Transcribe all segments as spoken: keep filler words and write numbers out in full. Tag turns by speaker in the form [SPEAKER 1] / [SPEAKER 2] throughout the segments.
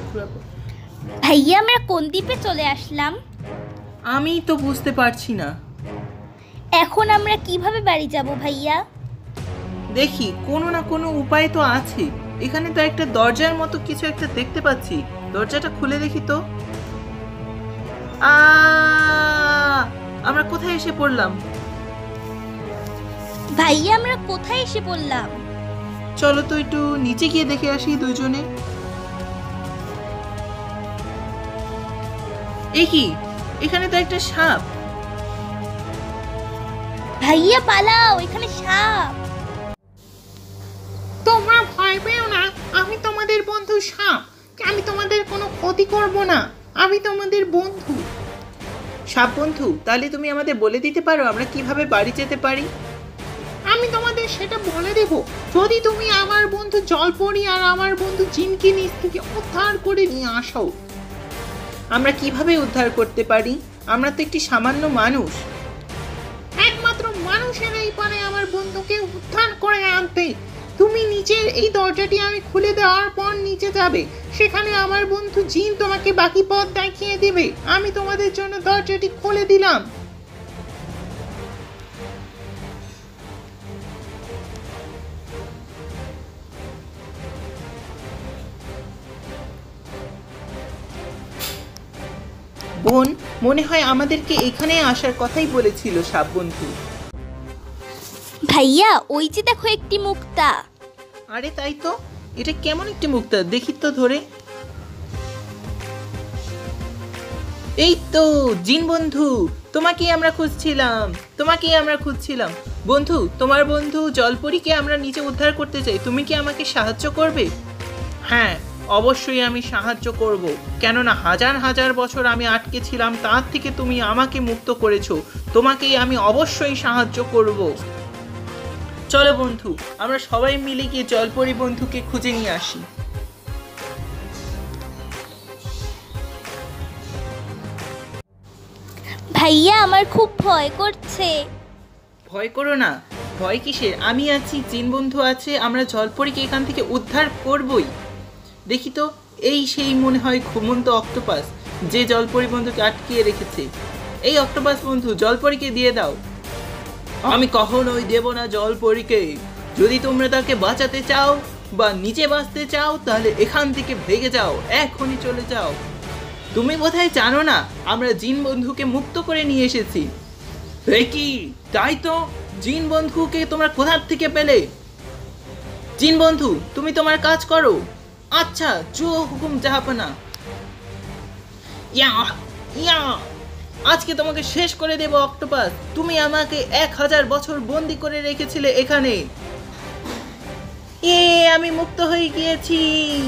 [SPEAKER 1] ভাইয়া আমরা কোন দ্বীপে চলে আসলাম?
[SPEAKER 2] আমি তো বুঝতে পারছি না।
[SPEAKER 1] এখন আমরা কিভাবে বাড়ি যাব ভাইয়া?
[SPEAKER 2] দেখি কোনো না কোনো উপায় তো আছে। এখানে তো একটা দরজার মতো কিছু একটা দেখতে পাচ্ছি। দরজাটা খুলে দেখি তো। আ আমরা কোথায় এসে পড়লাম?
[SPEAKER 1] ভাইয়া আমরা কোথায় এসে পড়লাম?
[SPEAKER 2] চলো তো একটু নিচে গিয়ে দেখে আসি দুজনে। এ কি, এখানে তো একটা সাপ।
[SPEAKER 1] ভাইয়া পালাও, এখানে সাপ।
[SPEAKER 3] তোমরা ভয় পেও না, আমি তোমাদের বন্ধু সাপ। আমি তোমাদের কোনো ক্ষতি করব না, আমি তোমাদের বন্ধু।
[SPEAKER 2] সাপ বন্ধু, তাহলে তুমি আমাদের বলে দিতে পারো আমরা কিভাবে বাড়ি যেতে পারি?
[SPEAKER 3] আমি তোমাদের সেটা বলে দেব যদি তুমি আমার বন্ধু জলপরি আর আমার বন্ধু জিনকে নিচ থেকে উদ্ধার করে নিয়ে আসো।
[SPEAKER 2] আমরা কিভাবে উদ্ধার করতে পারি? আমরা তো একটি সামান্য মানুষ।
[SPEAKER 3] একমাত্র মানুষেরাই পারে আমার বন্ধুকে উদ্ধার করে আনতে। তুমি নিচের এই দরজাটি আমি খুলে দেওয়ার পর নিচে যাবে, সেখানে আমার বন্ধু জিন তোমাকে বাকি পথ দেখিয়ে দেবে। আমি তোমাদের জন্য দরজাটি খুলে দিলাম।
[SPEAKER 2] বোন, মনে হয় আমাদেরকে এখানে আসার কথাই বলেছিল সাপ বন্ধু।
[SPEAKER 1] ভাইয়া ওই যে দেখো একটি মুক্তা।
[SPEAKER 2] আরে তাই তো, এটা কেমন একটি মুক্তা, দেখি তো ধরে। এই তো জিন বন্ধু, তোমাকেই আমরা খুঁজছিলাম, তোমাকেই আমরা খুঁজছিলাম। বন্ধু, তোমার বন্ধু জলপরীকে আমরা নিচে উদ্ধার করতে চাই, তুমি কি আমাকে সাহায্য করবে? হ্যাঁ, অবশ্যই আমি সাহায্য করব, কেননা হাজার হাজার বছর আমি আটকে ছিলাম, তার থেকে তুমি আমাকে মুক্ত করেছো, তোমাকেই আমি অবশ্যই সাহায্য করব। চলো বন্ধু, আমরা সবাই মিলে গিয়ে জলপরী বন্ধুকে খুঁজে নিয়ে আসি।
[SPEAKER 1] ভাইয়া আমার খুব ভয় করছে।
[SPEAKER 2] ভয় করো না, ভয় কিসের, আমি আছি, জিন বন্ধু আছে, আমরা জলপরীকে এখান থেকে উদ্ধার করবই। দেখি তো, এই সেই মনে হয় ঘুমন্ত অক্টোপাস, যে জলপরী বন্ধুকে আটকিয়ে রেখেছে। এই অক্টোপাস বন্ধু, জলপরীকে দিয়ে দাও। আমি কখনোই দেব না জলপরীকে। যদি তোমরা তাকে বাঁচাতে চাও বা নিজে বাঁচতে চাও, তাহলে এখান থেকে ভেগে যাও, এখনই চলে যাও। তুমি বোধহয় জানো না, আমরা জিন বন্ধুকে মুক্ত করে নিয়ে এসেছি। এ কি, তাই তো, জিন বন্ধুকে তোমরা কোথার থেকে পেলে? জিন বন্ধু, তুমি তোমার কাজ করো। আচ্ছা, জো হুকুম জাহাপনা। ইয়া ইয়া আজকে তোমাকে শেষ করে দেব অক্টোপাস। তুমি আমাকে এক হাজার বছর বন্দি করে রেখেছিলে এখানে। এ আমি মুক্ত হয়ে গিয়েছি।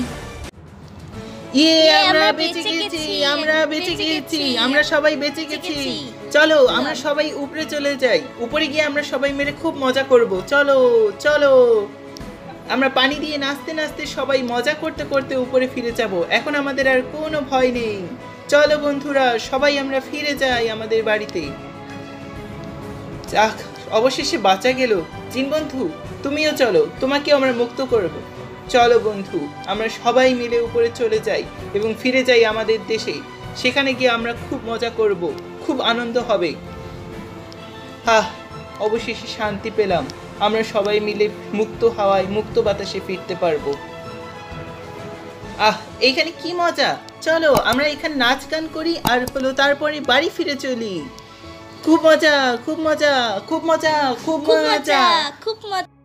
[SPEAKER 2] ইয়ে আমরা বেঁচে গেছি, আমরা বেঁচে গেছি, আমরা সবাই বেঁচে গেছি। চলো আমরা সবাই উপরে চলে যাই, উপরে গিয়ে আমরা সবাই মিলে খুব মজা করব। চলো চলো, আমরা পানি দিয়ে নাচতে নাচতে সবাই মজা করতে করতে উপরে ফিরে যাব। এখন আমাদের আর কোনো ভয় নেই। চলো বন্ধুরা, সবাই আমরা ফিরে যাই আমাদের বাড়িতে। যাক, অবশেষে বাঁচা গেল। জিন বন্ধু, তুমিও চলো, তোমাকেও আমরা মুক্ত করব। চলো বন্ধু, আমরা সবাই মিলে উপরে চলে যাই এবং ফিরে যাই আমাদের দেশে। সেখানে গিয়ে আমরা খুব মজা করব, খুব আনন্দ হবে। আহ, অবশেষে শান্তি পেলাম। আমরা সবাই মিলে মুক্ত হাওয়ায়, মুক্ত বাতাসে ফিরতে পারবো। আহ, এইখানে কি মজা। চলো আমরা এখানে নাচ গান করি আর হলো তারপরে বাড়ি ফিরে চলি। খুব মজা, খুব মজা, খুব মজা, খুব
[SPEAKER 1] খুব
[SPEAKER 2] মজা।
[SPEAKER 1] মজা, খুব মজা।